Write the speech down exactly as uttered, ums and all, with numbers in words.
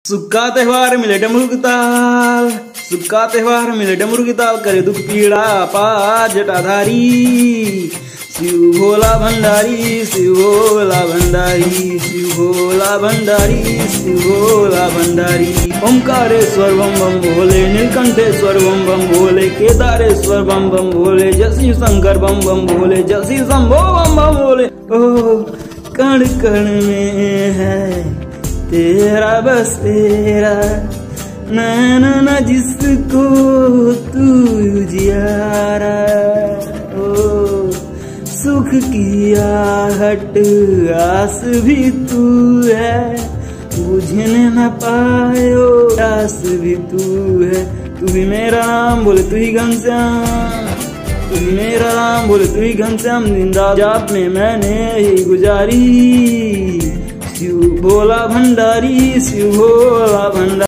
सुख का त्योहार मिले डमरू की ताल, सुख का त्योहार मिले डमरू की ताल, करे दुख पीड़ा पार जटाधारी। शिव भोला भंडारी, शिव भोला भंडारी, शिव भोला भंडारी, शिव भोला भंडारी। ओंकारेश्वर बम बम भोले, नीलकंठेश्वर बम बम भोले, केदारेश्वर बम बम भोले, जय शिव शंकर बम बम भोले, जय शिव शंभो बम बम भोले। ओ कण कण में है तेरा बस तेरा, नैन न जिसको तू उजियारा। ओ सुख की आहट आस भी तू है, बुझने न पायो आस भी तू है। तू ही मेरा नाम बोले तू ही घनश्याम, तू ही मेरा नाम बोले तू ही घनश्याम। जिंदा जाप में मैंने ही गुजारी, शिव भोला भंडारी, शिव भोला